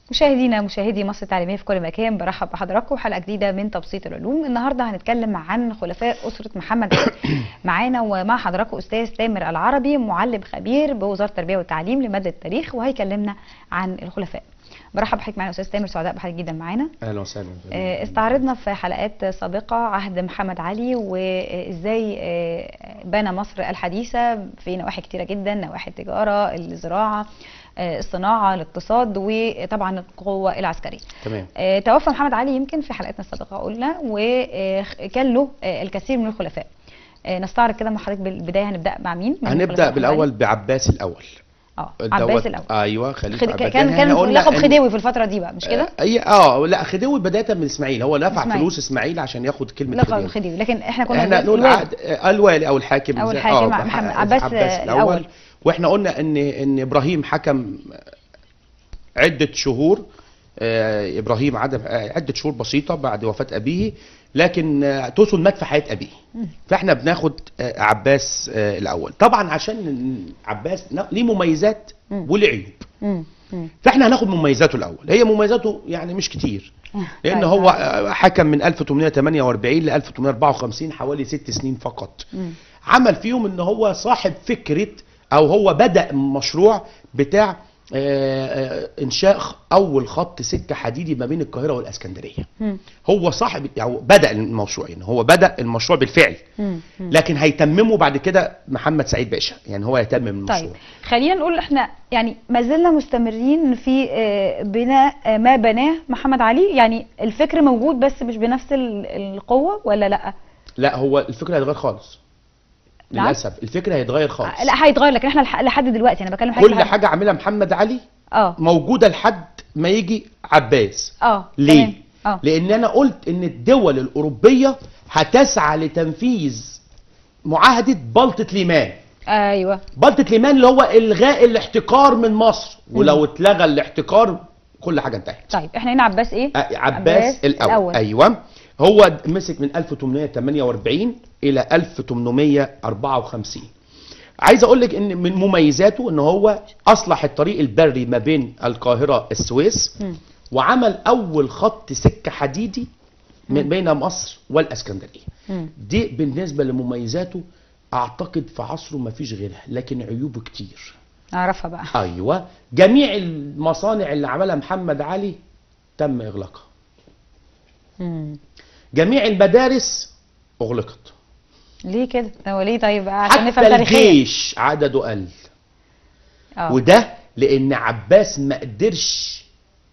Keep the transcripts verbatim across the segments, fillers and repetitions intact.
مشاهدينا مشاهدي مصر التعليمية في كل مكان، برحب بحضراتكم حلقة جديدة من تبسيط العلوم. النهارده هنتكلم عن خلفاء أسرة محمد علي. معانا ومع حضراتكم أستاذ تامر العربي، معلم خبير بوزارة التربية والتعليم لمادة التاريخ، وهيكلمنا عن الخلفاء. برحب بحضرتك معانا أستاذ تامر، سعداء بحضرتك جدا معانا. أهلا وسهلا. استعرضنا في حلقات سابقة عهد محمد علي وإزاي بنى مصر الحديثة في نواحي كتيرة جدا، نواحي التجارة، الزراعة، الصناعه، الاقتصاد، وطبعا القوه العسكريه. تمام. آه، توفى محمد علي يمكن في حلقتنا السابقه قلنا، وكان له الكثير من الخلفاء. آه، نستعرض كده مع حضرتك بالبدايه، هنبدا مع مين؟ هنبدا بالاول بعباس الاول. اه عباس الاول. ايوه خليفه خد... عباس. كان يعني كان لقب خديوي في الفتره دي بقى، مش كده؟ اي اه لا خديوي بدايه من اسماعيل، هو دفع إسماعيل. فلوس اسماعيل عشان ياخد كلمه لقب خديوي، لكن احنا كنا احنا نقول عقد الوالي او الحاكم او الحاكم آه محمد عباس, عباس الاول, الأول. واحنا قلنا ان ان ابراهيم حكم عدة شهور. آه إبراهيم عدم آه عدة شهور بسيطة بعد وفاة أبيه، لكن آه توصل مات في حياة أبيه. فإحنا بناخد آه عباس آه الأول. طبعا عشان عباس ليه مميزات وليه عيوب، فإحنا هناخد مميزاته الأول. هي مميزاته يعني مش كتير، لأن هو حكم من ألف وثمانمائة وثمانية وأربعين ل ألف وثمانمائة وأربعة وخمسين، حوالي ست سنين فقط. عمل فيهم إن هو صاحب فكرة، أو هو بدأ مشروع بتاع آه انشاء اول خط سكه حديدي ما بين القاهره والاسكندريه. مم. هو صاحب يعني بدا المشروع، يعني هو بدا المشروع بالفعل. مم. لكن هيتممه بعد كده محمد سعيد باشا، يعني هو هيتمم المشروع. طيب خلينا نقول احنا يعني ما زلنا مستمرين في آه بناء آه ما بناه محمد علي، يعني الفكر موجود بس مش بنفس القوه ولا لا؟ لا هو الفكر هيتغير خالص. نعم؟ للاسف الفكر هيتغير خالص. لا هيتغير، لكن احنا لحد دلوقتي انا بكلم كل حاجه عاملها محمد علي اه موجوده لحد ما يجي عباس. اه ليه؟ اه لان انا قلت ان الدول الاوروبيه هتسعى لتنفيذ معاهده بلطة ليمان. ايوه بلطة ليمان اللي هو الغاء الاحتكار من مصر، ولو اتلغى الاحتكار كل حاجه انتهت. طيب احنا هنا عباس ايه؟ آه عباس, عباس الأول. الأول ايوه. هو مسك من ألف وثمانمائة وثمانية وأربعين الى ألف وثمانمائة وأربعة وخمسين. عايز اقول لك ان من مميزاته ان هو اصلح الطريق البري ما بين القاهره السويس، م. وعمل اول خط سكه حديدي من بين مصر والاسكندريه. م. دي بالنسبه لمميزاته اعتقد في عصره ما فيش غيرها، لكن عيوبه كتير. اعرفها بقى. ايوه. جميع المصانع اللي عملها محمد علي تم اغلاقها. م. جميع المدارس اغلقت. ليه كده؟ هو ليه طيب عشان نفهم تاريخيا؟ حتى الجيش عدده قل. اه وده لان عباس ما قدرش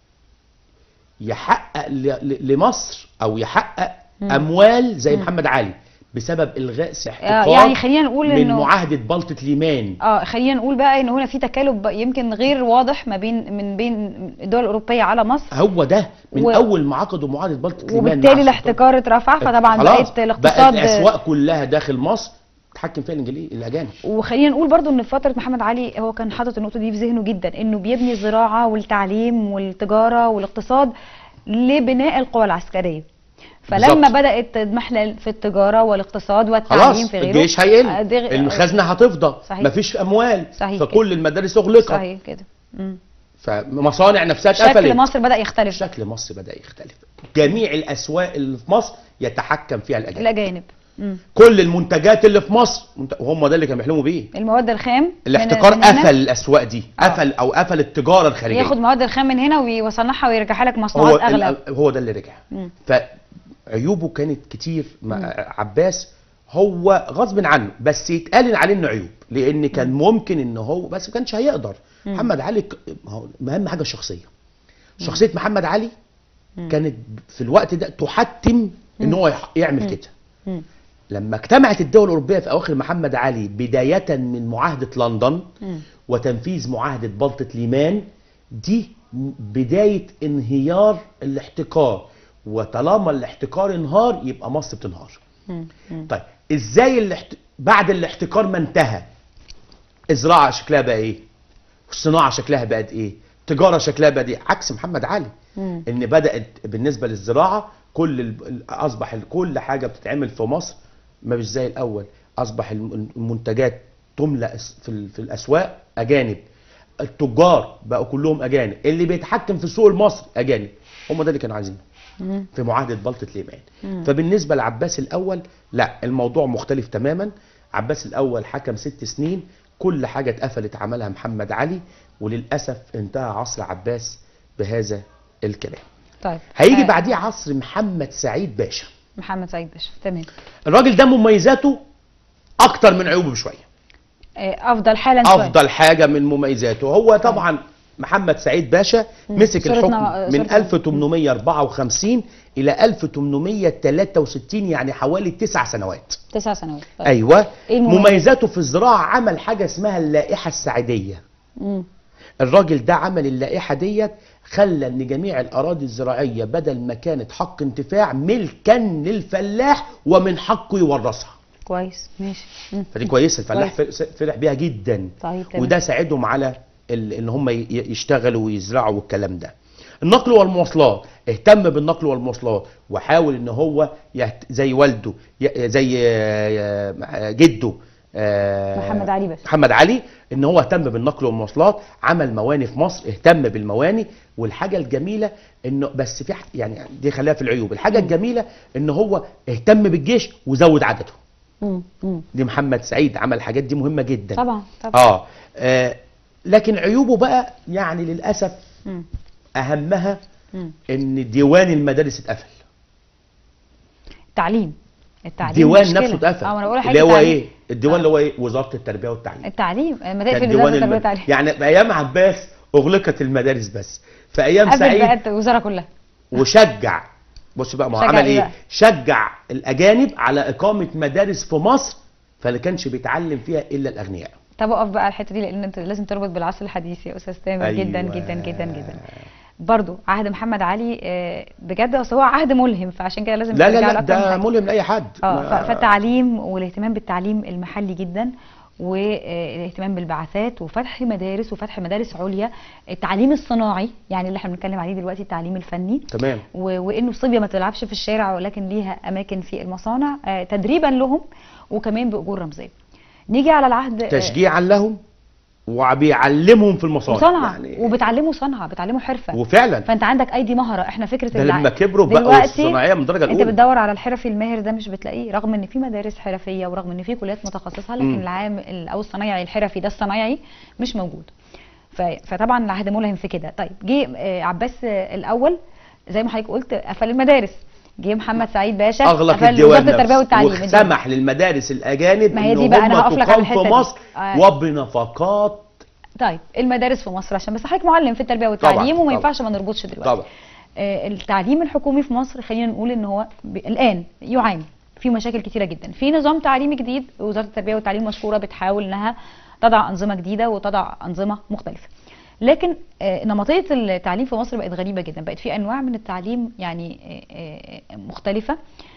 يحقق لمصر او يحقق مم. اموال زي مم. محمد علي بسبب الغاء احتكار. يعني خلينا نقول من انه معاهده بلطة ليمان. اه خلينا نقول بقى ان هنا في تكالب يمكن غير واضح ما بين من بين الدول الاوروبيه على مصر. هو ده من و... اول ما عقدوا معاهده بلطة ليمان، وبالتالي الاحتكار اترفع، فطبعا بقت الاقتصاد بقت الاسواق كلها داخل مصر تحكم فيها الانجليز الاجانب. وخلينا نقول برضو ان في فتره محمد علي هو كان حاطط النقطه دي في ذهنه جدا، انه بيبني الزراعه والتعليم والتجاره والاقتصاد لبناء القوى العسكريه. فلما بالزبط. بدات تضمحل في التجاره والاقتصاد والتعليم في غيره، الجيش هيقل، الخزنه هتفضى، مفيش اموال، صحيح فكل كده. المدارس اغلقت. صحيح كده. امم فمصانع نفسها اتقفلت. شكل مصر بدا يختلف. شكل مصر بدا يختلف. جميع الاسواق اللي في مصر يتحكم فيها الاجانب. الاجانب. مم. كل المنتجات اللي في مصر، وهم ده اللي كانوا بيحلموا بيه، المواد الخام. الاحتكار قفل الاسواق دي. أوه. قفل او قفل التجاره الخارجيه، ياخد مواد الخام من هنا ويصنعها ويرجعها لك مصنوعات اغلى. هو ده اللي رجع. مم. فعيوبه كانت كتير مع مم. عباس. هو غصب عنه، بس يتقال عليه انه عيوب، لان كان ممكن ان هو بس ما كانش هيقدر. مم. محمد علي اهم حاجه الشخصيه. شخصيه مم. محمد علي مم. كانت في الوقت ده تحتم ان هو يعمل كده. مم. لما اجتمعت الدول الأوروبية في أواخر محمد علي بداية من معاهدة لندن م. وتنفيذ معاهدة بلطة ليمان، دي بداية انهيار الاحتكار، وطالما الاحتكار انهار يبقى مصر بتنهار. م. م. طيب ازاي الاحت... بعد الاحتكار ما انتهى الزراعة شكلها بقى ايه؟ الصناعة شكلها بقت ايه؟ التجارة شكلها بقت ايه؟ عكس محمد علي. م. ان بدأت بالنسبة للزراعة كل ال... اصبح كل حاجة بتتعمل في مصر ما مش زي الاول، اصبح المنتجات تملأ في, في الاسواق اجانب. التجار بقوا كلهم اجانب، اللي بيتحكم في السوق المصري اجانب، هم ده اللي كانوا عايزينه في معاهده بلطة ليمان. فبالنسبه لعباس الاول لا، الموضوع مختلف تماما. عباس الاول حكم ست سنين، كل حاجه اتقفلت عملها محمد علي، وللاسف انتهى عصر عباس بهذا الكلام. طيب هيجي آه. بعديه عصر محمد سعيد باشا. محمد سعيد باشا، تمام. الراجل ده مميزاته اكتر من عيوبه بشويه. افضل حالا شوية. افضل حاجه من مميزاته هو طبعا محمد سعيد باشا مسك الحكم من ألف وثمانمائة وأربعة وخمسين الى ألف وثمانمائة وثلاثة وستين، يعني حوالي تسع سنوات. تسع سنوات. طيب. ايوه. إيه مميزاته في الزراعه، عمل حاجه اسمها اللائحه السعيديه. مم. الراجل ده عمل اللائحه ديت، خلى ان جميع الاراضي الزراعيه بدل ما كانت حق انتفاع ملكا للفلاح ومن حقه يورثها. كويس، ماشي. مم. فدي كويسه، الفلاح فرح بيها جدا. طيب. وده ساعدهم على ان هم يشتغلوا ويزرعوا والكلام ده. النقل والمواصلات، اهتم بالنقل والمواصلات وحاول ان هو يهت... زي والده زي جده محمد علي باشا محمد علي، ان هو اهتم بالنقل والمواصلات، عمل مواني في مصر، اهتم بالمواني. والحاجه الجميله انه بس في يعني دي خليها في العيوب، الحاجه م. الجميله ان هو اهتم بالجيش وزود عدده. م. م. دي محمد سعيد عمل الحاجات دي مهمه جدا. طبعا طبعا. اه, آه لكن عيوبه بقى يعني للاسف م. اهمها م. ان ديوان المدارس اتقفل. التعليم التعليم الديوان نفسه اتقفل. اللي هو ايه الديوان؟ اللي هو ايه؟ وزاره التربيه والتعليم. التعليم مدارس وزاره التربيه والتعليم. يعني في ايام عباس اغلقت المدارس، بس في ايام سعيد بقت الوزاره كلها. وشجع، بص بقى ما هو عمل ايه؟ شجع الاجانب على اقامه مدارس في مصر، فاللي كانش بيتعلم فيها الا الاغنياء. طب اقف بقى على الحته دي، لان انت لازم تربط بالعصر الحديث يا استاذ تامر. أيوة. جدا جدا جدا جدا. برضو عهد محمد علي بجد، اصل هو عهد ملهم، فعشان كده لازم لا لا لا ده ملهم لاي حد. اه فالتعليم والاهتمام بالتعليم المحلي جدا، والاهتمام بالبعثات وفتح مدارس وفتح مدارس عليا، التعليم الصناعي يعني اللي احنا بنتكلم عليه دلوقتي، التعليم الفني. تمام. وانه الصبيه ما تلعبش في الشارع ولكن ليها اماكن في المصانع، تدريبا لهم وكمان باجور رمزيه. نيجي على العهد تشجيعا لهم وبيعلمهم في المصانع، صنعه يعني وبتعلموا صنعه، بتعلموا حرفه وفعلا. فانت عندك ايدي مهره. احنا فكره ده لما كبروا بقوا الصناعيه من الدرجه الاولى. انت بتدور على الحرفي الماهر ده مش بتلاقيه، رغم ان في مدارس حرفيه ورغم ان في كليات متخصصه، لكن م. العام او الصنايعي الحرفي ده الصنايعي مش موجود. فطبعا العهد ملهم في كده. طيب جه عباس الاول زي ما حضرتك قلت قفل المدارس، جه محمد سعيد باشا اغلق الديوان التربيه والتعليم وسمح للمدارس الاجانب ان هم تقام في مصر آه. وبنفقات. طيب المدارس في مصر، عشان بس حضرتك معلم في التربيه والتعليم وما ينفعش ما نربطش دلوقتي. طبعا. آه التعليم الحكومي في مصر خلينا نقول ان هو الان يعاني في مشاكل كتيره جدا. في نظام تعليمي جديد، وزاره التربيه والتعليم مشكوره بتحاول انها تضع انظمه جديده وتضع انظمه مختلفه. لكن نمطيه التعليم في مصر بقت غريبه جدا، بقت في انواع من التعليم يعني مختلفه.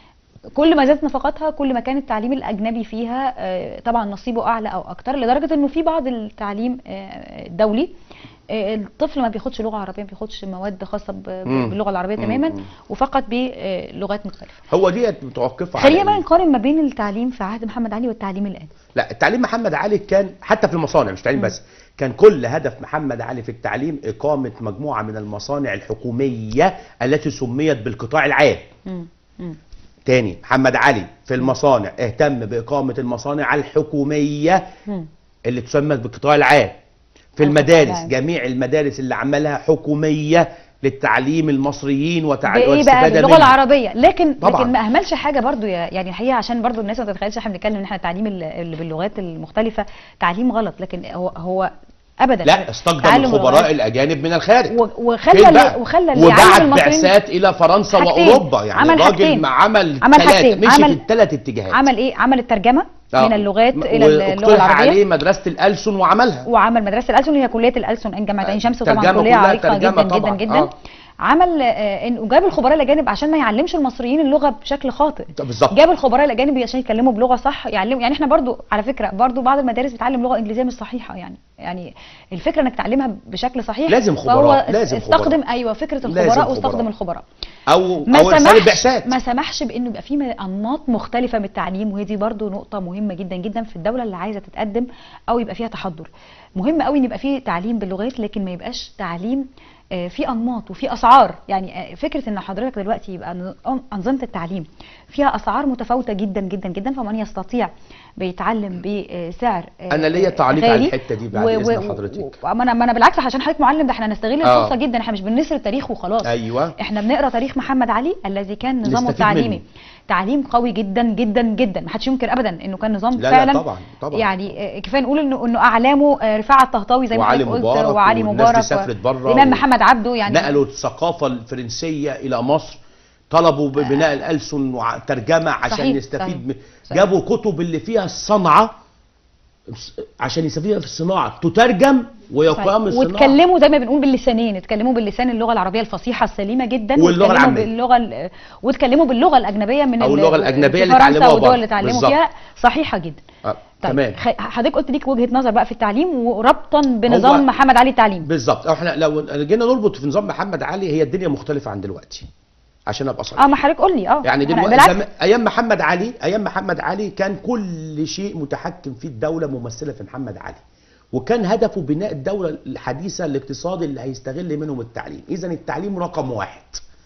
كل ما زادت نفقاتها كل ما كان التعليم الاجنبي فيها طبعا نصيبه اعلى او اكتر، لدرجه انه في بعض التعليم الدولي الطفل ما بياخدش لغه عربيه، ما بياخدش مواد خاصه باللغه العربيه تماما، وفقط بلغات مختلفه. هو دي متوقفه على خلينا بقى نقارن ما بين التعليم في عهد محمد علي والتعليم الان. لا، التعليم محمد علي كان حتى في المصانع، مش تعليم بس، كان كل هدف محمد علي في التعليم إقامة مجموعة من المصانع الحكومية التي سميت بالقطاع العام. م. م. تاني، محمد علي في المصانع اهتم بإقامة المصانع الحكومية م. اللي تسمى بالقطاع العام. في المدارس جميع المدارس اللي عملها حكومية للتعليم المصريين وتعليم والاستفاده منه باللغه العربيه. لكن طبعا. لكن ما اهملش حاجه برضو يعني الحقيقه، عشان برضو الناس ما تتخيلش احنا بنتكلم ان احنا التعليم اللي باللغات المختلفه تعليم غلط، لكن هو هو ابدا لا، استخدم الخبراء الاجانب من الخارج وخلى وخلى اللي وبعت بعثات الى فرنسا واوروبا. يعني عمل راجل عمل عمل ثلاثه، مشي في الثلاث اتجاهات. عمل ايه؟ عمل الترجمه آه. من اللغات الى اللغه العربيه، عليه مدرسه الألسن وعملها، وعمل مدرسه الألسن اللي هي كليه الألسن ان جامعه عين شمس، وطبعا كليه عريقه جدا جدا جدا, جدا. آه. عمل آه وجاب الخبراء الاجانب عشان ما يعلمش المصريين اللغه بشكل خاطئ. بالظبط. جاب الخبراء الاجانب عشان يتكلموا بلغه صح، يعلموا. يعني احنا برضو على فكره برضو بعض المدارس بتعلم لغه انجليزيه مش صحيحه، يعني يعني الفكره انك تعلمها بشكل صحيح. لازم خبراء، لازم استخدم خبراء. ايوه فكره الخبراء واستخدم الخبراء. او ما او سمحش ما سمحش بانه يبقى في انماط مختلفه من التعليم، وهي دي برضو نقطه مهمه جدا جدا في الدوله اللي عايزه تتقدم او يبقى فيها تحضر. مهم قوي ان يبقى فيه تعليم باللغات، لكن ما يبقاش تعليم آه، في انماط وفي اسعار. يعني آه، فكره ان حضرتك دلوقتي يبقى نظام- انظمه التعليم فيها اسعار متفاوته جدا جدا جدا، فمن يستطيع بيتعلم بسعر آه، انا ليا آه، تعليق على غالي. الحته دي بعد و- اذن و- حضرتك. و- ما انا ما انا بالعكس، عشان حضرتك معلم، ده احنا نستغل آه. الفرصه جدا، احنا مش بنسر التاريخ وخلاص. ايوه احنا بنقرا تاريخ محمد علي الذي كان نظامه نستفيد التعليمي منه. تعليم قوي جدا جدا جدا، ما حدش ينكر ابدا انه كان نظام لا فعلا. لا طبعا طبعا. يعني آه، كفايه نقول انه انه اعلامه آه، رفاعة الطهطاوي زي ما وعلي حضرتك قلت، مبارك وعلي والناس دي مبارك سافرت بره الامام و- محمد عبده، يعني نقلوا الثقافه الفرنسيه الى مصر، طلبوا ببناء الالسن وترجمه عشان صحيح، نستفيد صحيح، من صحيح. جابوا كتب اللي فيها الصنعه عشان يستفيدوا في الصناعه، تترجم ويقام الصناعه. واتكلموا زي ما بنقول باللسانين، اتكلموا باللسان اللغه العربيه الفصيحه السليمه جدا، واللغة واتكلموا العامية. باللغه ال- واتكلموا باللغه الاجنبيه من أو ال- اللغة الأجنبية في اللي فرنسا اتعلموها والدول بره. اللي اتعلموا بالظبط. فيها صحيحه جدا. آه، طيب تمام. خ- حضرتك قلت ليك وجهه نظر بقى في التعليم وربطا بنظام هو- محمد علي التعليم. بالظبط، احنا لو جينا نربط في نظام محمد علي هي الدنيا مختلفه عن دلوقتي عشان ابقى صريح. اه ما حضرتك قول لي. اه يعني أنا دلوقتي بالعكس. زم... ايام محمد علي ايام محمد علي كان كل شيء متحكم فيه الدوله ممثله في محمد علي، وكان هدفه بناء الدوله الحديثه الاقتصادي اللي هيستغل منهم التعليم. اذا التعليم رقم واحد،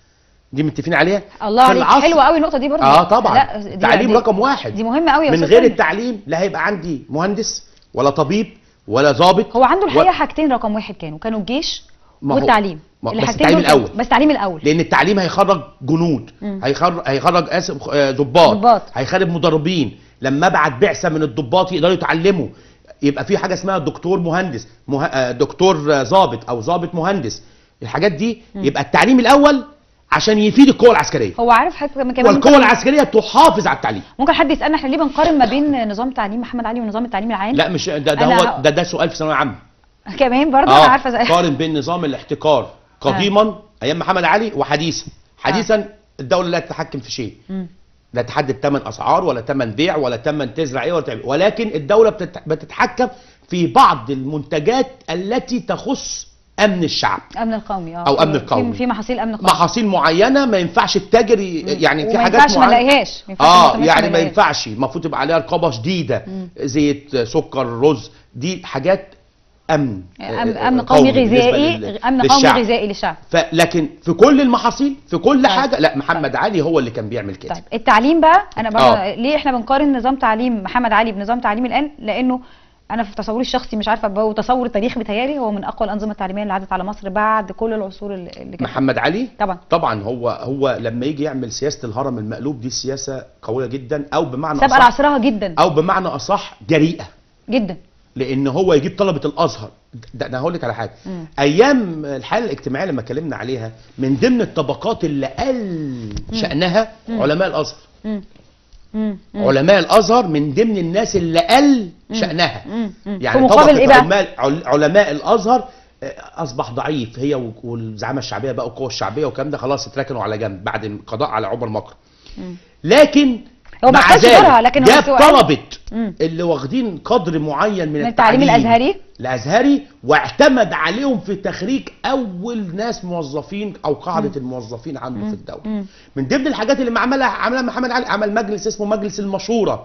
دي متفقين عليها. الله في عليك، العصر- حلوه قوي النقطه دي برضه. اه طبعا لا، دي- التعليم دي- رقم واحد، دي مهمه قوي يا من أستاذ غير سامي. التعليم لا هيبقى عندي مهندس ولا طبيب ولا ضابط. هو عنده الحقيقه و... حاجتين رقم واحد كانوا كانوا الجيش ما هو- والتعليم. ما- بس الحاجتين التعليم دول كانوا- الأول. بس التعليم الاول. لان التعليم هيخرج جنود، مم. هيخرج هيخرج اسف آه، ضباط، ضباط. هيخرج مدربين. لما ابعت بعثه من الضباط يقدروا يتعلموا، يبقى في حاجه اسمها دكتور مهندس مه... آه، دكتور آه، ضابط او ضابط مهندس. الحاجات دي مم. يبقى التعليم الاول عشان يفيد القوى العسكريه، هو عارف حضرتك كمان والقوى ممكن, العسكريه تحافظ على التعليم. ممكن حد يسالنا احنا ليه بنقارن ما بين نظام تعليم محمد علي ونظام التعليم العام؟ لا مش ده ده أنا هو ه- ده ده سؤال في ثانويه عامه. كمان برضه انا عارفه زي قارن بين نظام الاحتكار قديما ايام محمد علي وحديثا. حديثا الدوله لا تتحكم في شيء، مم. لا تحدد ثمن اسعار ولا ثمن بيع ولا ثمن تزرع ايه ولا تعمل، ولكن الدوله بتت- بتتحكم في بعض المنتجات التي تخص امن الشعب امن القومي. اه أو أمن في- القومي. في محاصيل امن قومي. محاصيل معينه ما ينفعش التاجر ي- يعني في وما حاجات ينفعش ما معينه نلاقيهاش، ما ينفعش اه ما يعني ما نلاقيهاش. ينفعش، المفروض تبقى عليها رقابه شديده. مم. زيت، سكر، رز، دي حاجات امن أم- آه، امن قومي بالنسبة غذائي، لل- امن قومي للشعب. غذائي للشعب. فلكن في كل المحاصيل في كل طيب. حاجه لا، محمد علي هو اللي كان بيعمل كده. طيب التعليم بقى، انا برضه آه. ليه احنا بنقارن نظام تعليم محمد علي بنظام تعليم الان؟ لانه انا في تصوري الشخصي مش عارفه بقى، وتصور التاريخ بيتهيألي هو من اقوى الانظمه التعليميه اللي عدت على مصر بعد كل العصور اللي اللي كانت. محمد علي طبعا طبعا هو هو لما يجي يعمل سياسه الهرم المقلوب دي سياسه قويه جدا، او بمعنى سابقه اصح لعصرها جدا او بمعنى اصح جريئه، جدا. لان هو يجيب طلبه الازهر. ده انا هقول لك على حاجه. مم. ايام الحاله الاجتماعيه لما اتكلمنا عليها، من ضمن الطبقات اللي قل شانها مم. علماء الازهر. مم. مم. مم. علماء الازهر من ضمن الناس اللي قل شانها. مم. مم. في يعني مقابل طبقه ايه بقى؟ علماء عل- علماء الازهر آه، اصبح ضعيف، هي و- والزعامه الشعبيه بقى والقوى الشعبيه والكلام ده خلاص اتركنوا على جنب بعد القضاء على عمر مكرم. مم. لكن هو ما مع اختارش ذلك دورها، لكن هو جاب سؤال- طلبه مم. اللي واخدين قدر معين من, من التعليم الازهري. الازهري واعتمد عليهم في تخريج اول ناس موظفين او قاعده مم. الموظفين عنده مم. في الدوله. مم. من ضمن الحاجات اللي عملها عملها محمد علي، عمل مجلس اسمه مجلس المشوره،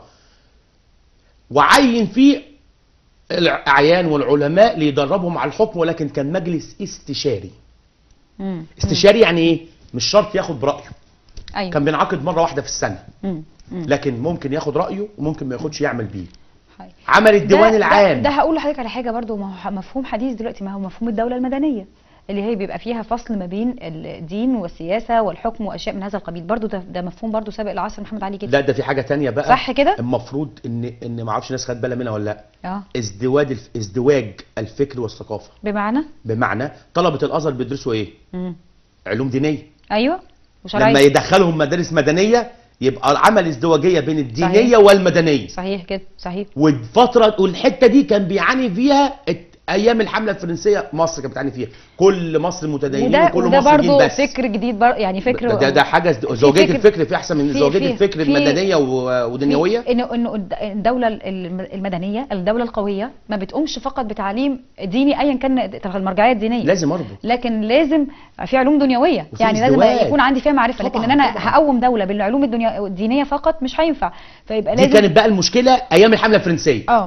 وعين فيه الاعيان والعلماء ليدربهم على الحكم، ولكن كان مجلس استشاري. مم. استشاري يعني ايه؟ مش شرط ياخد برايه، ايوه. كان بينعقد مره واحده في السنه، مم. مم. لكن ممكن ياخد رايه وممكن ما ياخدش يعمل بيه. حي. عمل الديوان ده- العام. ده, ده هقول لحضرتك على حاجه برضو، ما هو مفهوم حديث دلوقتي، ما هو مفهوم الدوله المدنيه اللي هي بيبقى فيها فصل ما بين الدين والسياسه والحكم واشياء من هذا القبيل. برضو ده, ده مفهوم برضو سابق لعصر محمد علي جدا. لا ده في حاجه تانية بقى، صح كده؟ المفروض ان ان ما اعرفش الناس خدت بالها منها ولا لا، اه ازدواج الف... ازدواج الفكر والثقافه. بمعنى؟ بمعنى طلبه الازهر بيدرسوا ايه؟ مم. علوم دينيه. ايوه لما وشرعيه. يدخلهم مدارس مدنيه يبقى عمل ازدواجيه بين الدينيه صحيح. والمدنيه. صحيح كده، صحيح. والفتره والحته دي كان بيعاني فيها الت- ايام الحمله الفرنسيه مصر كانت بتعاني فيها، كل مصر متدينين وده وكل وده مصريين برضو بس. فكر جديد بر... يعني فكر ده ده حاجه ازد- زوجيه فكر- الفكر في احسن من في- زوجيه في- الفكر في- المدنيه و- ودنيويه. انه انه الد- الدوله الم- المدنيه، الدوله القويه ما بتقومش فقط بتعليم ديني ايا كان المرجعيه الدينيه، لازم برضه لكن لازم في علوم دنيويه، وفي يعني لازم ازدواج. يكون عندي فيها معرفه. لكن طبعاً، ان انا طبعاً. هقوم دوله بالعلوم الدنيا الدينيه فقط مش هينفع، فيبقى دي لازم كانت بقى المشكله ايام الحمله الفرنسيه. اه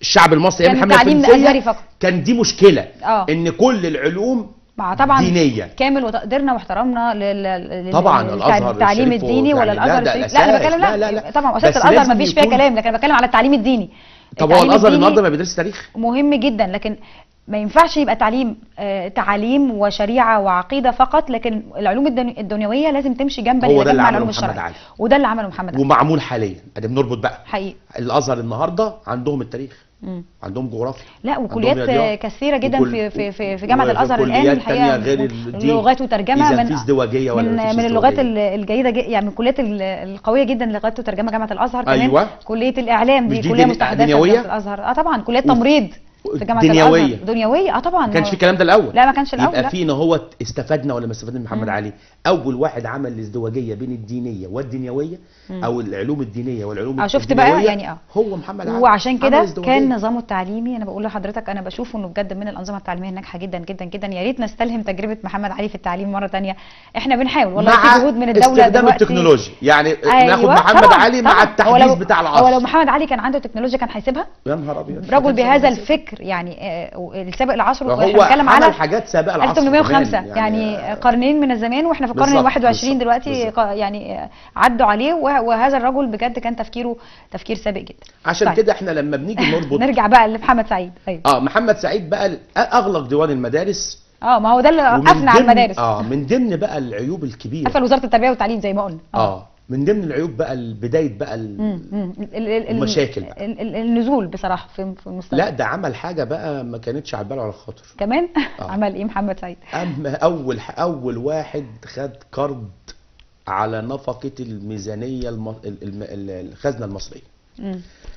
الشعب المصري ايام كان الحمله التعليم الفرنسيه أزهري فقط. كان دي مشكله اه ان كل العلوم مع طبعا دينيا. كامل وتقديرنا واحترامنا لل طبعا لل- الازهر التعليم الشريف الديني ولا يعني لا، الازهر ده الشريف؟ لا انا الأساس. بتكلم لا لا, لا لا. طبعا بس اساس الازهر لازم ما فيش فيها يكون- كلام، لكن انا بتكلم على التعليم الديني. طب هو التعليم الازهر الديني النهارده ما بيدرس تاريخ؟ مهم جدا، لكن ما ينفعش يبقى تعليم آه، تعاليم وشريعه وعقيده فقط، لكن العلوم الدن- الدنيويه لازم تمشي جنبا هو الى ده اللي جنب مع عمله العلوم محمد الشرعيه، علي. وده اللي عمله محمد علي ومعمول حاليا ادي بنربط بقى. حقيقي. الازهر النهارده عندهم التاريخ، مم. عندهم جغرافيا، لا عندهم وكليات رياضيات، كثيره جدا وكل- في في في في جامعه الازهر الان وكليات الحقيقه، تانية غير الدين. لغات وترجمه إذا من في ازدواجية ولا من, مفيش من اللغات ازدواجية؟ ال- الجيده ج- يعني من الكليات ال- القويه جدا لغات وترجمه جامعه الازهر. كمان أيوة. كليه الاعلام دي مش دي كليه دين- مستحدثه في دنيوية؟ جامعه الازهر. اه طبعا كليات تمريض في جامعه دنيوية. الازهر دنيويه. اه طبعا ما كانش هو- في الكلام ده الاول. لا ما كانش الاول. يبقى لا. في ان هو استفدنا ولا ما استفدنا من محمد مم. علي. اول واحد عمل الازدواجيه بين الدينيه والدنيويه، مم. او العلوم الدينيه والعلوم اه شفت الدنيويه بقى يعني اه هو محمد علي. وعشان عمل كده ازدواجية. كان نظامه التعليمي، انا بقول لحضرتك انا بشوفه انه بجد من الانظمه التعليميه الناجحه جدا جدا جدا. يا ريت نستلهم تجربه محمد علي في التعليم مره ثانيه. احنا بنحاول والله، مع في جهود من الدوله استخدام دلوقتي. التكنولوجيا، يعني أيوة ناخد محمد طبعاً علي مع طبعاً. هو التحديث لو- بتاع هو لو العصر. محمد علي كان عنده تكنولوجيا كان هيسيبها. يا نهار ابيض. رجل بهذا الفكر الفكر يعني آه، السابق العصر، هو واحنا بنتكلم عمل على حاجات سابقه العصر ألف وثمانمائة وخمسة كمان، يعني, يعني قرنين من الزمان، واحنا في القرن بالظبط، الواحد وعشرين بالظبط، دلوقتي بالظبط. ق- يعني آه، عدوا عليه، وه- وهذا الرجل بجد كان تفكيره تفكير سابق جدا. عشان طيب. كده احنا لما بنيجي نربط نرجع بقى لمحمد سعيد. ايوه اه محمد سعيد بقى اغلق ديوان المدارس. اه ما هو ده اللي ومن قفنا على ضمن- المدارس. اه من ضمن بقى العيوب الكبيره. قفل وزاره التربيه والتعليم زي ما قلنا. اه من ضمن العيوب بقى بدايه بقى ال- مم، مم. ال- ال- ال- المشاكل بقى. ال- ال- النزول بصراحه في في المستقبل. لا ده عمل حاجه بقى ما كانتش على باله على الخاطر. كمان آه. عمل ايه محمد سعيد؟ اما اول اول واحد خد قرض على نفقه الميزانيه الم... ال- ال- ال- الخزنه المصريه. مم.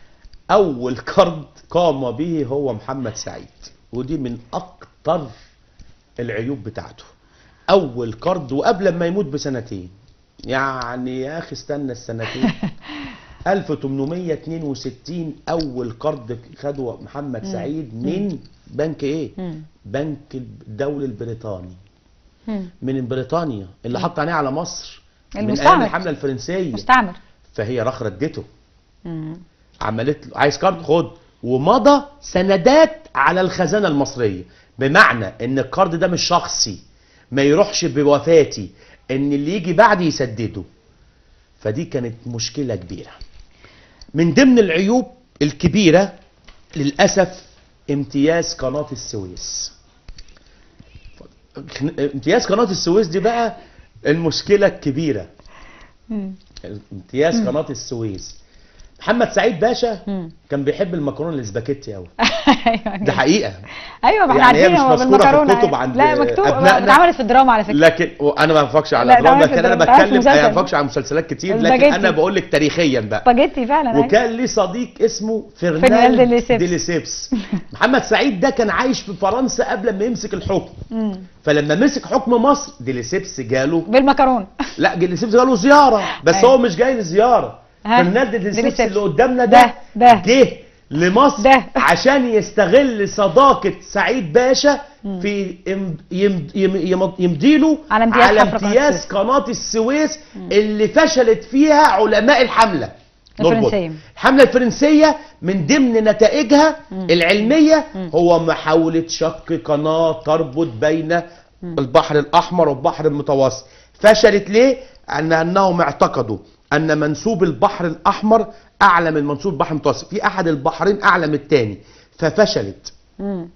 اول قرض قام به هو محمد سعيد، ودي من اكتر العيوب بتاعته. اول قرض وقبل ما يموت بسنتين، يعني يا اخي استنى السنتين. ألف وثمانمائة واثنين وستين اول قرض خده محمد مم. سعيد من بنك ايه؟ مم. بنك الدولي البريطاني، مم. من بريطانيا اللي حط عينيه على مصر من ايام المستعمر. الحمله الفرنسيه. مستعمر. فهي راح ردته، مم. عملت له عايز قرض خد، ومضى سندات على الخزانه المصريه، بمعنى ان القرض ده مش شخصي، ما يروحش بوفاتي، ان اللي يجي بعدي يسدده. فدي كانت مشكله كبيره. من ضمن العيوب الكبيره للاسف امتياز قناه السويس. امتياز قناه السويس دي بقى المشكله الكبيره. مم. امتياز قناه السويس. محمد سعيد باشا مم. كان بيحب المكرونه الاسباجيتي قوي. ايوه ده حقيقه. ايوه ما احنا يعني هي عارفين مش هو مذكورة في بالمكرونه. الكتب عند لا مكتوب، أبنائنا. اتعملت في الدراما على فكره. لكن انا ما بفكرش على لا، ادراما، ده لكن انا ده عارف بتكلم مسلسل. انا ما بفكش على مسلسلات كتير، لكن السباجيتي. انا بقول لك تاريخيا بقى. سباجيتي فعلا. أيوة. وكان لي صديق اسمه فرناند فرناند ديليسيبس. ديليسيبس. محمد سعيد ده كان عايش في فرنسا قبل ما يمسك الحكم. مم. فلما مسك حكم مصر ديليسيبس جاله، بالمكرونه. لا ديليسيبس جاله زياره، بس أيوة. هو مش جاي لزياره. ها؟ فرناند ديليسيبس ديليسيبس. اللي قدامنا ده- ده ده. جه لمصر ده. عشان يستغل صداقة سعيد باشا في يم- يم- يم- يم- يمديله على امتياز على حفر قناة امتياز السويس. قناة السويس اللي فشلت فيها علماء الحملة الفرنسية. الحملة الفرنسية من ضمن نتائجها العلمية هو محاولة شق قناة تربط بين البحر الأحمر والبحر المتوسط. فشلت ليه؟ أن أنهم اعتقدوا أن منسوب البحر الأحمر أعلى من منسوب البحر المتوسط، في أحد البحرين أعلى من الثاني، ففشلت. مم.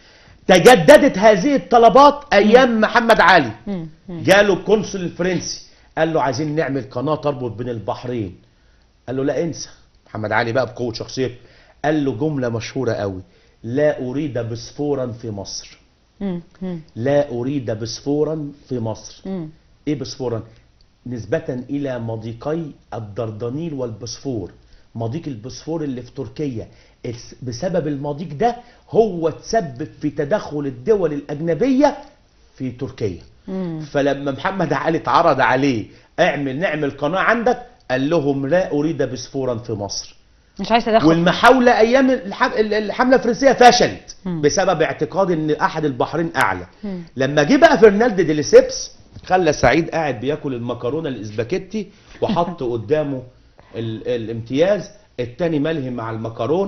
تجددت هذه الطلبات أيام محمد علي. مم. جاله القنصل الفرنسي قال له عايزين نعمل قناة تربط بين البحرين. قال له لا انسى. محمد علي بقى بقوة شخصيته قال له جملة مشهورة قوي: لا أريد بسفورا في مصر. مم. مم. لا أريد بسفورا في مصر. مم. إيه بسفورا؟ نسبة إلى مضيقي الدردنيل والبسفور. مضيق البسفور اللي في تركيا الس- بسبب المضيق ده هو تسبب في تدخل الدول الأجنبية في تركيا. مم. فلما محمد علي اتعرض عليه اعمل نعمل قناة عندك، قال لهم لا أريد بسفورا في مصر. مش عايز تدخل. والمحاولة أيام الح- الحملة الفرنسية فشلت مم. بسبب اعتقاد إن أحد البحرين أعلى. مم. لما جه بقى فرناند ديليسيبس خلى سعيد قاعد بياكل المكرونة الاسباجيتي وحط قدامه ال- الامتياز، التاني ملهم مع المكرونة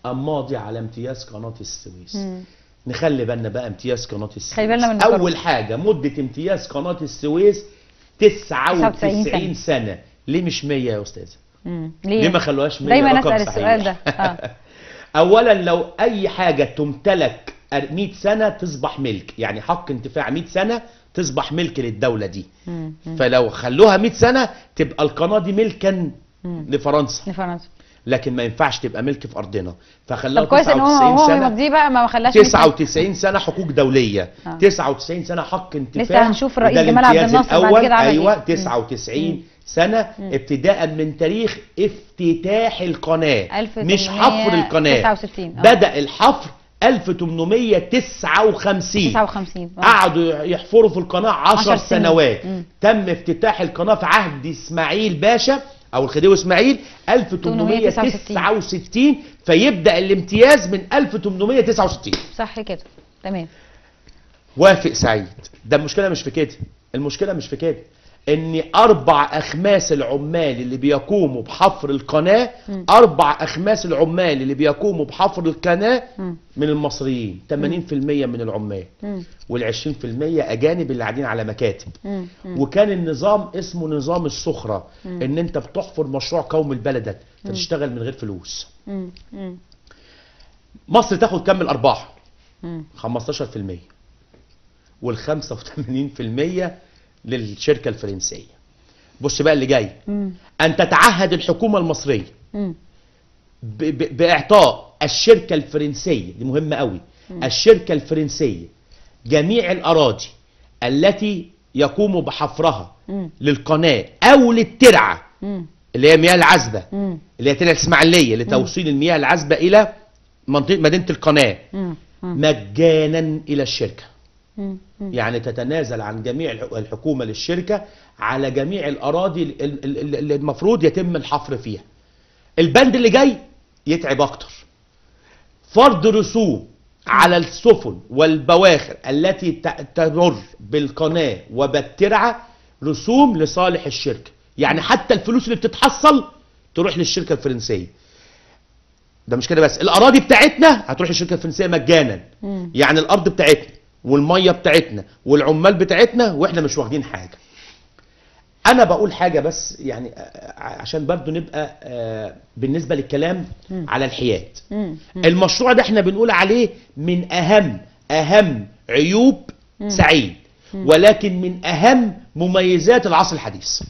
ماضي على امتياز قناه السويس. مم. نخلي بالنا بقى امتياز قناه السويس. خلي بالنا من اول حاجه مده امتياز قناه السويس تسعة وتسعين سنه. ليه مش مية يا استاذه؟ مم. ليه, ليه ما خلوهاش مية؟ دايما اسال السؤال ده. آه. اولا لو اي حاجه تمتلك مية سنه تصبح ملك، يعني حق انتفاع مية سنه تصبح ملك للدوله دي. مم. مم. فلو خلوها مية سنه تبقى القناه دي ملكا مم. لفرنسا، لفرنسا، لكن ما ينفعش تبقى ملك في ارضنا. فخلوها طب كويس ان هو هو يمضيه بقى، ما خلاش تسعة وتسعين سنه حقوق دوليه. آه. تسعة وتسعين سنه حق انتفاع. لسه هنشوف الرئيس جمال عبد الناصر بعد كده عمل ايوه ايه. تسعة وتسعين سنه مم. ابتداء من تاريخ افتتاح القناه، مش حفر القناه. تسعة وستين. آه. بدا الحفر ألف وثمانمائة وتسعة وخمسين. تسعة وخمسين. آه. قعدوا يحفروا في القناه عشر سنوات. مم. تم افتتاح القناه في عهد اسماعيل باشا او الخديوي اسماعيل ألف وثمانمائة وتسعة وستين، فيبدا الامتياز من ألف وثمانمائة وتسعة وستين. صح كده، تمام. وافق سعيد. ده المشكله مش في كده، المشكله مش في كده ان اربع اخماس العمال اللي بيقوموا بحفر القناه، م. اربع اخماس العمال اللي بيقوموا بحفر القناه م. من المصريين، ثمانين بالمئة من العمال وال20 بالمئة اجانب اللي قاعدين على مكاتب. م. م. وكان النظام اسمه نظام السخره، م. ان انت بتحفر مشروع قومي لبلدك فتشتغل من غير فلوس. م. م. مصر تاخد كم الارباح؟ خمستاشر بالمئة، وال85 بالمئة للشركة الفرنسية. بص بقى اللي جاي. مم. أن تتعهد الحكومة المصرية بإعطاء الشركة الفرنسية، دي مهمة قوي، مم. الشركة الفرنسية جميع الأراضي التي يقوم بحفرها مم. للقناة أو للترعة، مم. اللي هي المياه العذبة، مم. اللي هي ترعة الإسماعيلية لتوصيل مم. المياه العذبة إلى منطقة مدينة القناة، مم. مجانا إلى الشركة. يعني تتنازل عن جميع الحكومة للشركة على جميع الأراضي اللي المفروض يتم الحفر فيها. البند اللي جاي يتعب أكتر. فرض رسوم على السفن والبواخر التي تمر بالقناة وبالترعة، رسوم لصالح الشركة، يعني حتى الفلوس اللي بتتحصل تروح للشركة الفرنسية. ده مش كده بس، الأراضي بتاعتنا هتروح للشركة الفرنسية مجانا. يعني الأرض بتاعتنا والميه بتاعتنا والعمال بتاعتنا واحنا مش واخدين حاجه. انا بقول حاجه بس يعني عشان برضو نبقى بالنسبه للكلام م. على الحياد. م. م. المشروع ده احنا بنقول عليه من اهم اهم عيوب م. سعيد، م. ولكن من اهم مميزات العصر الحديث.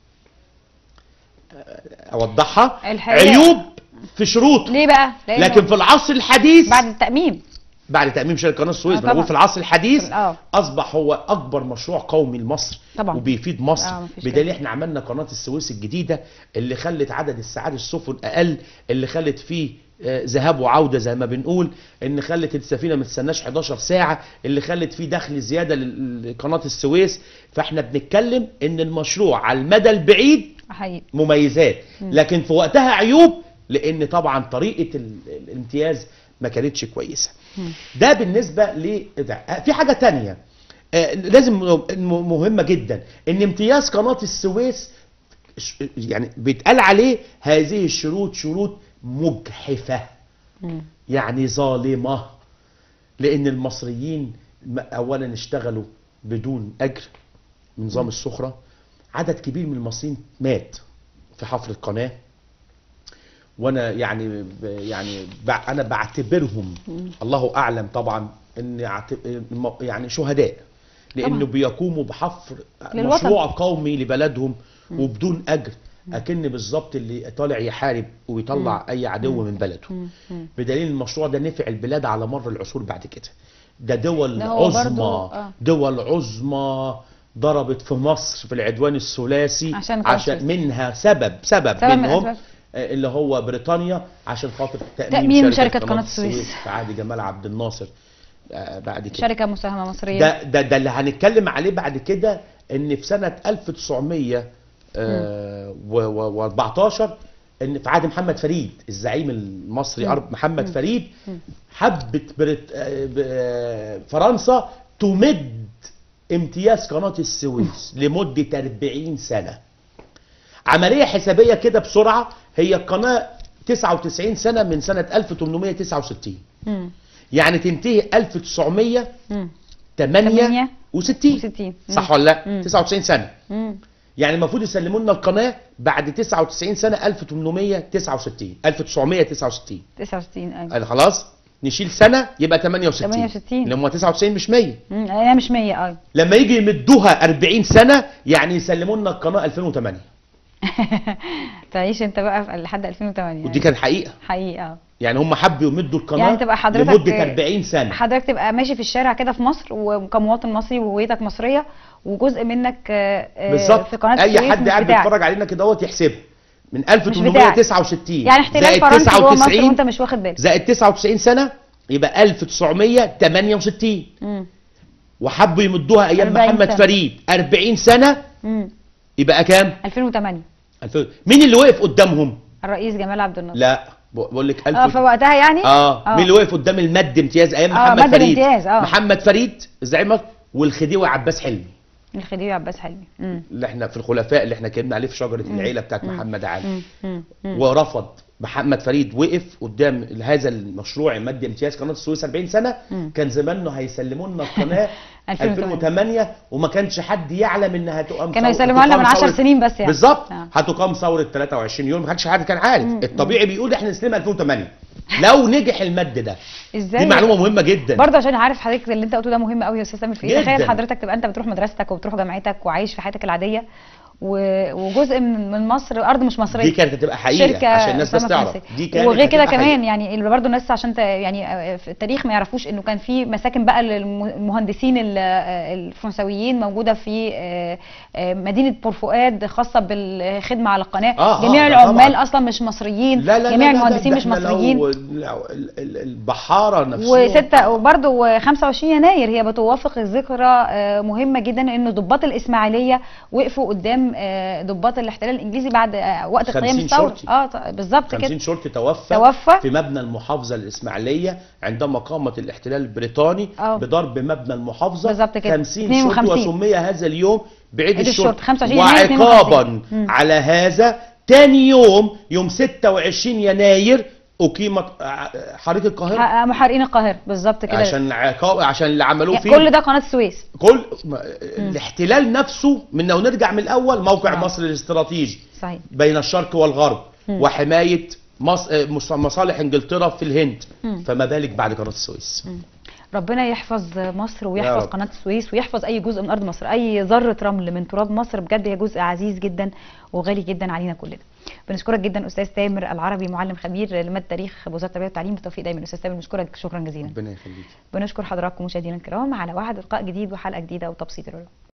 اوضحها. عيوب في شروط. ليه بقى؟ لكن في العصر الحديث بعد التأميم بعد تأميم شركة قناة السويس، بقول في العصر الحديث أصبح هو أكبر مشروع قومي لمصر طبعا، وبيفيد مصر. بدليل إحنا عملنا قناة السويس الجديدة اللي خلت عدد الساعات السفن أقل، اللي خلت فيه ذهاب وعودة زي ما بنقول، إن خلت السفينة ما تستناش حداشر ساعة، اللي خلت فيه دخل زيادة لقناة السويس. فإحنا بنتكلم إن المشروع على المدى البعيد مميزات، لكن في وقتها عيوب، لأن طبعا طريقة الامتياز ما كانتش كويسة. ده بالنسبة ل في حاجة تانية آه لازم مهمة جدا، ان امتياز قناة السويس يعني بيتقال عليه هذه الشروط شروط مجحفة، يعني ظالمة، لان المصريين اولا اشتغلوا بدون اجر من نظام السخرة. عدد كبير من المصريين مات في حفر القناة، وانا يعني يعني انا بعتبرهم الله اعلم طبعا ان يعني شهداء، لانه بيقوموا بحفر مشروع قومي لبلدهم وبدون اجر، اكن بالظبط اللي طالع يحارب ويطلع اي عدو من بلده. بدليل المشروع ده نفع البلاد على مر العصور بعد كده. ده دول عظمى دول عظمى ضربت في مصر في العدوان الثلاثي عشان, عشان منها سبب سبب, سبب منهم اللي هو بريطانيا، عشان خاطر تأمين, تأمين شركة قناة السويس في عهد جمال عبد الناصر. بعد كده شركة مساهمة مصرية. ده, ده ده اللي هنتكلم عليه بعد كده، ان في سنة ألف وتسعمائة وأربعتاشر ان في عهد محمد فريد الزعيم المصري م. محمد م. فريد حبت بريط... فرنسا تمد امتياز قناة السويس لمدة أربعين سنة. عملية حسابية كده بسرعة، هي القناة تسعة وتسعين سنه من سنه ألف وثمانمائة وتسعة وستين. مم. يعني تنتهي ألف وتسعمائة وثمانية وستين. وستين. صح ولا لا؟ مم. تسعة وتسعين سنه. مم. يعني المفروض يسلموا لنا القناه بعد تسعة وتسعين سنه ألف وثمانمائة وتسعة وستين ألف وتسعمائة وتسعة وستين. تسعة وستين ايوه. قال خلاص نشيل سنه يبقى ثمانية وستين. ثمانية وستين اللي هم تسعة وتسعين مش مية. امم انا مش مية ايوه. لما يجي يمدوها أربعين سنه يعني يسلموا لنا القناه ألفين وثمانية. تعيش انت بقى في- لحد ألفين وثمانية. ودي كان حقيقه. حقيقه. يعني هم حبوا يمدوا القناه يعني تبقى حضرتك لمده أربعين سنه. حضرتك تبقى ماشي في الشارع كده في مصر وكمواطن مصري وهويتك مصريه وجزء منك آه، آه، بالظبط. في قناه اي السويس حد مش قاعد بتاعك. بيتفرج علينا كده اهوت يحسبها من ألف مش وثمانمائة وتسعة وستين يعني احتلال زائد فرنسا جوه مصر وانت تسعة وتسعين مش واخد بالك. زائد تسعة وتسعين سنه يبقى ألف وتسعمائة وثمانية وستين. امم وحبوا يمدوها ايام أربعين محمد سنة. فريد أربعين سنه امم يبقى كام؟ ألفين وثمانية. ألفين. مين اللي وقف قدامهم؟ الرئيس جمال عبد الناصر. لا بقول لك اه ألف. في وقتها يعني اه مين اللي وقف قدام المد امتياز ايام آه، محمد مد فريد؟ الامتياز، آه. محمد فريد الزعيم مصر والخديوي عباس حلمي. الخديوي عباس حلمي. امم اللي احنا في الخلفاء اللي احنا اتكلمنا عليه في شجره العيله بتاعت محمد علي. امم امم ورفض محمد فريد وقف قدام هذا المشروع مد امتياز قناه السويس أربعين سنه. مم. كان زمانه هيسلموا لنا القناه ألفين ألفين وثمانية وما كانش حد يعلم انها هتقام. كانوا ثورة- يسلموها لنا من هتقام عشر ثورة- سنين بس يعني. بالظبط. آه. هتقام ثوره ثلاثة وعشرين يوم ما كانش حد كان عارف. مم. الطبيعي بيقول احنا نسلمها ألفين وثمانية لو نجح المد ده. ازاي؟ دي معلومه مهمه جدا. برضه عشان عارف حضرتك اللي انت قلته ده مهم قوي يا استاذ سامر في ايه. جداً. تخيل حضرتك تبقى انت بتروح مدرستك وبتروح جامعتك وعايش في حياتك العاديه و- وجزء من من مصر ارض مش مصريه. دي كانت هتبقى حقيقه شركه عشان الناس بس سمك تعرف. مصري. دي كانت وغير كده هتبقى كمان حقيقة. يعني اللي برضه الناس عشان ت- يعني آه، في التاريخ ما يعرفوش انه كان في مساكن بقى للمهندسين ال- آه، الفرنسويين موجوده في آه، آه، مدينه بورفؤاد خاصه بالخدمه على القناه. آه، آه، جميع ده العمال طبعاً. اصلا مش مصريين. لا لا جميع لا لا المهندسين ده مش احنا لو- مصريين. لو ال- ال- البحاره نفسهم. وستة وبرضه خمسة وعشرين يناير هي بتوافق الذكرى آه، مهمه جدا ان ضباط الاسماعيليه وقفوا قدام آه، ضباط الاحتلال الانجليزي بعد آه، وقت قيام خمسين الثوره. شرطي. اه ط- بالظبط كده. خمسين شرطي توفى, توفى. في مبنى المحافظه الاسماعيليه عندما قامت الاحتلال البريطاني آه. بضرب مبنى المحافظه. بالظبط كده. خمسين اثنين شرطي وخمسين. وسمي هذا اليوم بعيد عيد الشرطه. الشرطة. خمسة وعشرين يناير اثنين وعقابا وخمسين. على هذا تاني يوم يوم ستة وعشرين يناير اقيمت ع- حريق القاهره ح- محرقين القاهره بالظبط كده. عشان عقاب عشان اللي عملوه يعني فيه. كل ده قناه السويس. كل ما- الاحتلال نفسه من لو نرجع من الاول موقع آه. مصر الاستراتيجي صحيح. بين الشرق والغرب مم. وحمايه مص... آه، مص- مصالح انجلترا في الهند. مم. فما بالك بعد قناه السويس. مم. ربنا يحفظ مصر يا ويحفظ رب. قناه السويس ويحفظ اي جزء من ارض مصر. اي ذره رمل من تراب مصر بجد هي جزء عزيز جدا وغالي جدا علينا كلنا. بنشكرك جدا استاذ تامر العربي معلم خبير لماده تاريخ بوزاره التربيه والتعليم. بالتوفيق دايما استاذ تامر. بنشكرك شكرا جزيلا. ربنا يخليك. بنشكر حضراتكم مشاهدينا الكرام على وعد لقاء جديد وحلقه جديده وتبسيط العلوم.